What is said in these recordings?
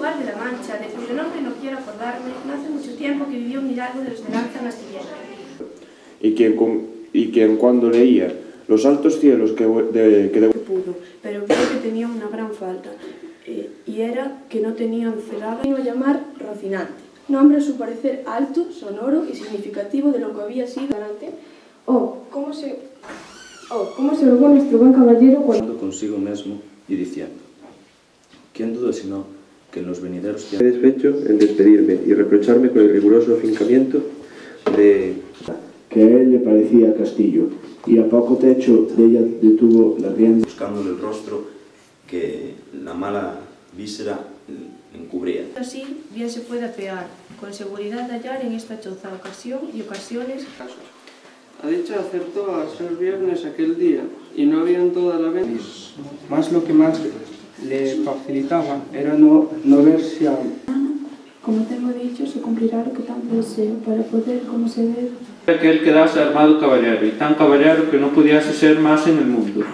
lugar de la Mancha, de cuyo nombre no quiero acordarme, no hace mucho tiempo que vivió un hidalgo de los de lanza en astillero. Y quien cuando leía los altos cielos que pudo, pero creo que tenía una gran falta, y era que no tenía celada. Iba a llamar Rocinante, nombre a su parecer alto, sonoro y significativo de lo que había sido delante. ¿Cómo se holgó nuestro buen caballero cuando consigo mesmo y diciendo: ¿quién duda sino que en los venideros tiempos? Me despecho en despedirme y reprocharme con el riguroso afincamiento de que a él le parecía castillo, y a poco techo de ella detuvo la rienda, buscándole el rostro que la mala víscera encubría. Así bien se puede apear, con seguridad hallar en esta choza ocasión y ocasiones. Ha dicho acertó a ser viernes aquel día, y no habían toda la vez. Más lo que más le facilitaba era no verse a... Como tengo dicho, se cumplirá lo que tanto deseo, para poder, como se debe, que él quedase armado caballero, y tan caballero que no pudiese ser más en el mundo.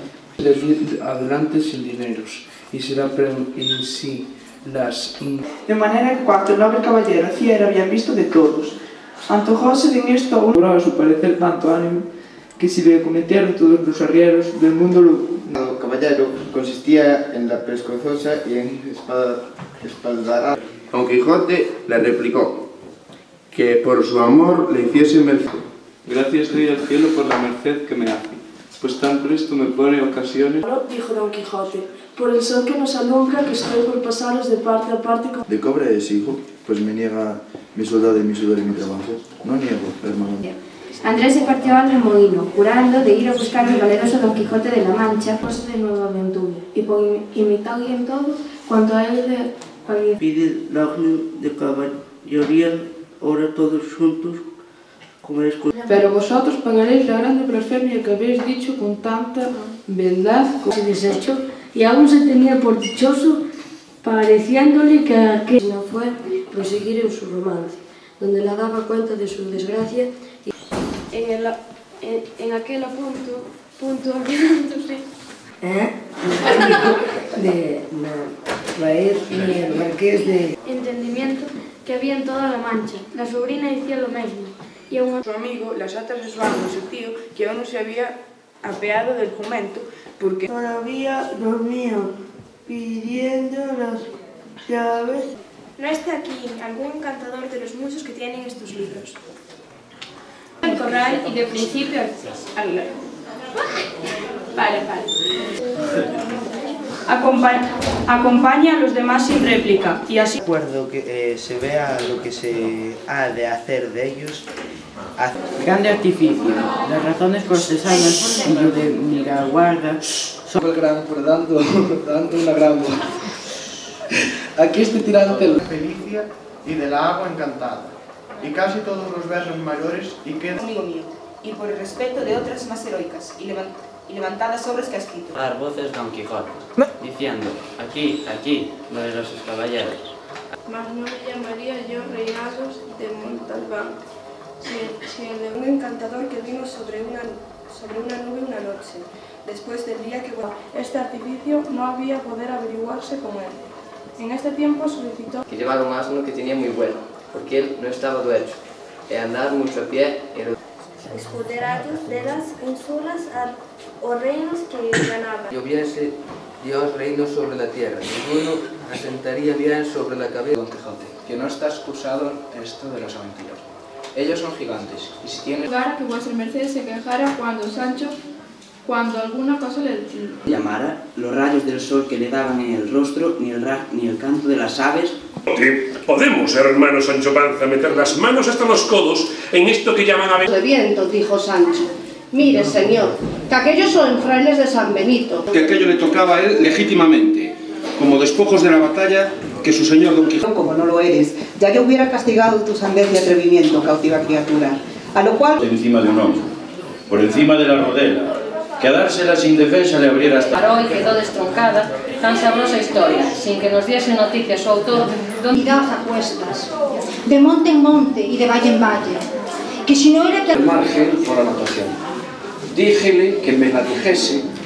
Adelante sin dineros, y será en sí las... De manera que cuanto el noble caballero hacía era bien visto de todos. Antojóse en esto a uno a su parecer tanto ánimo, que si le cometieron todos los arrieros del mundo El caballero consistía en la pescozosa y en espaldarazo. Don Quijote le replicó que por su amor le hiciese merced. Gracias doy al cielo por la merced que me hace, pues tan presto me pone ocasiones. Dijo Don Quijote, por el sol que nos alumbra, que estoy por pasaros de parte a parte con... De cobre es hijo, pues me niega mi soldado y mi sudor y mi trabajo. No niego, hermano. Andrés se partió al remolino, jurando de ir a buscar al valeroso Don Quijote de la Mancha, de nueva aventura, y por imitarle en todo cuanto a él le parecía. Pide la orden de caballería, ahora todos juntos, como es... Pero vosotros pagaréis la grande blasfemia que habéis dicho con tanta verdad. Se desechó, y aún se tenía por dichoso, pareciéndole que aquel no fue proseguir en su romance, donde la daba cuenta de su desgracia, y en aquel punto olvidándose de traer el marqués de... entendimiento que había en toda la Mancha. La sobrina decía lo mismo, y aún su amigo, las atas de su amo, su tío, que aún no se había apeado del jumento, porque todavía dormía pidiendo las llaves. no está aquí algún encantador de los muchos que tienen estos libros. El corral y de principio al... Acompaña a los demás sin réplica, y así... Recuerdo que se vea lo que se ha de hacer de ellos. Grande artificio, las razones procesales y lo de Miraguarda son el gran por dando una gran... Aquí estoy tirante de la Felicia y de la agua encantada, y casi todos los versos mayores y quedan... Amigo mío, y por el respeto de otras más heroicas y levantadas obras que ha escrito. A dar voces Don Quijote, diciendo: aquí, valerosos caballeros. Mas no me llamaría yo reinados de Montalbán, si el de un encantador que vino sobre una nube una noche, después del día que... Este artificio no había poder averiguarse con él. En este tiempo solicitó... Que llevaba un asno que tenía muy bueno, porque él no estaba duecho, e andar mucho a pie era... escuderados de las insulas o reinos que ganaban. Si hubiese Dios reino sobre la tierra, ninguno asentaría bien sobre la cabeza. Don Quijote, que no está excusado esto de los aventureros. Ellos son gigantes, y si tienen... Lugar a que vuestra merced se quejara cuando alguna cosa le llamara los rayos del sol que le daban en el rostro, ni el canto de las aves. Podemos, hermano Sancho Panza, meter las manos hasta los codos en esto que llaman a... De viento, dijo Sancho. Mire, señor, que aquellos son frailes de San Benito. Que aquello le tocaba a él legítimamente, como despojos de la batalla que su señor Don Quijote... Como no lo eres, ya yo hubiera castigado tu sandez y atrevimiento, cautiva criatura. A lo cual... Encima de un hombre, por encima de la rodela, que a dársela sin defensa le abriera hasta... Paró y quedó destroncada tan sabrosa historia, sin que nos diese noticia su autor. Mirad a cuestas, de monte en monte y de valle en valle, que si no era que... El margen por la anotación. Díjele que me la dijese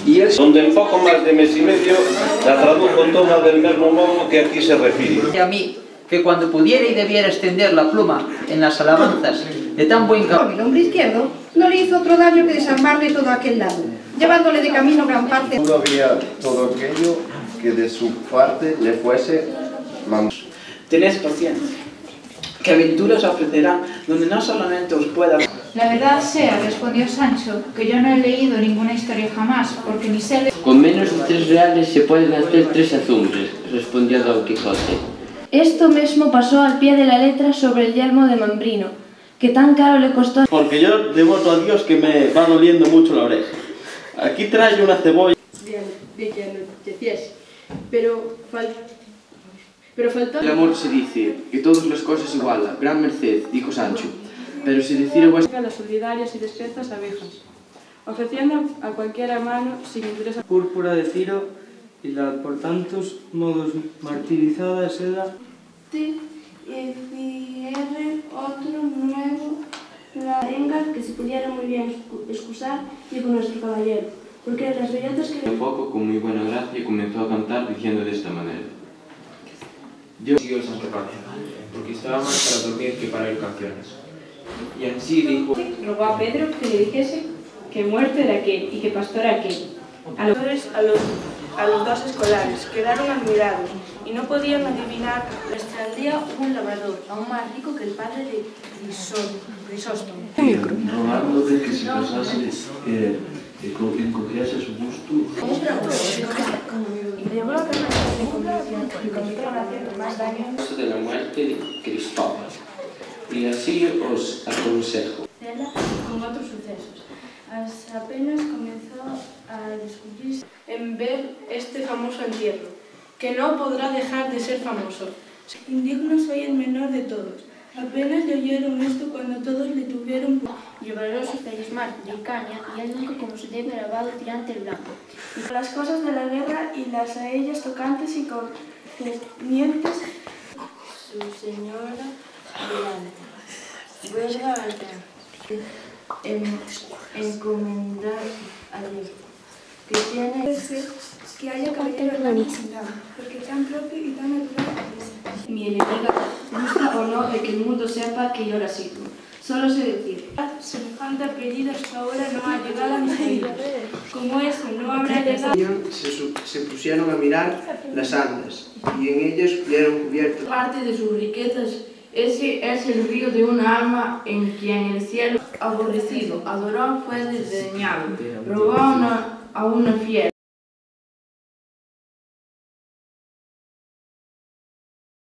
donde en pouco máis de mes e medio la tradujo toda del mesmo modo que aquí se refire. Y a mí, que cuando pudiera y debiera extender la pluma en las alabanzas de tan buen El hombre izquierdo no le hizo otro daño que desarmarle todo aquel lado, llevándole de camino gran parte. No había todo aquello que de su parte le fuese mandado. Tened paciencia, que aventura os ofrecerán donde no solamente os pueda... La verdad sea, respondió Sancho, que yo no he leído ninguna historia jamás, porque ni sé... Con menos de 3 reales se pueden hacer 3 azumbres, respondió Don Quijote. Esto mismo pasó al pie de la letra sobre el yelmo de Mambrino, que tan caro le costó... Porque yo devoto a Dios que me va doliendo mucho la oreja. Aquí trae una cebolla... De que anocheciese, pero faltó... El amor se dice que todas las cosas iguala, gran merced, dijo Sancho. Pero si decir vuestra... Las solidarias y discretas abejas, ofreciendo a cualquiera mano sin interés... Púrpura de Tiro y la por tantos modos martirizada seda... Y cierre otro nuevo la venga que se pudiera muy bien excusar y con nuestro caballero, porque las bellotas que... Un poco, con muy buena gracia, comenzó a cantar diciendo de esta manera. Yo siguió Sancho Panza, porque estaba más para dormir que para oír canciones. Y así dijo... Rogó a Pedro que le dijese que muerto era aquel y que pastor aquel. A los dos escolares quedaron admirados y no podían adivinar. En nuestra aldea hubo un labrador, aún más rico que el padre de Crisóstomo. Rogando de que se casase, encogiese su gusto. De la muerte de Cristóbal. Y así os aconsejo. Con otros sucesos. Apenas comenzó a descubrirse en ver este famoso entierro, que no podrá dejar de ser famoso. Indigno soy el menor de todos. Apenas le oyeron esto cuando todos le tuvieron... Llevaron sus perismar de caña y él nunca como se debe grabado tirante el blanco. Y las cosas de la guerra y las a ellas tocantes y concernientes. Su señora vuelva a encomendar a Dios, que tiene que haya caballero en la necesidad, porque tan propio y tan natural es. Mi enemiga, gusta o no de que el mundo sepa que yo la sigo. Solo sé decir, semejante apellido hasta ahora no ha llegado a mi oído. Como eso no habrá llegado... Se pusieron a mirar las andas, y en ellas vieron cubiertas. Parte de sus riquezas, ese es el río de una alma en quien el cielo aborrecido, adoró fue desdeñado, robó a una fiera.